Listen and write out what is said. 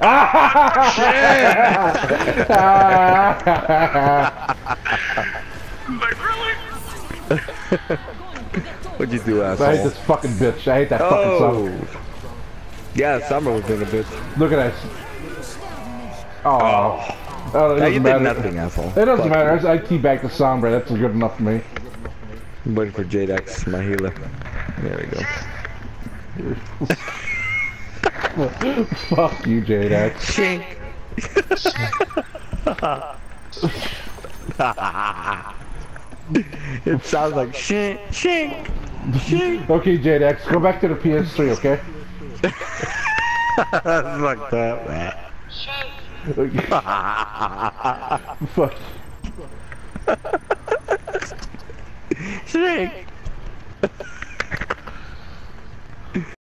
Like, really? What'd you do, asshole? I hate this fucking bitch. I hate that fucking song. Yeah, Summer was being a bitch. Look at that. Oh. Oh, it Yeah, you doesn't did matter. nothing, asshole. It doesn't Fuck matter. you. I teabag the Sombra. That's good enough for me. I'm waiting for Jadex, my healer. There we go. Fuck you, Jadex. Shink. It sounds like shink, shink, shink. Okay, Jadex, go back to the PS3, okay? That's fucked up, man. Fuck. Shink.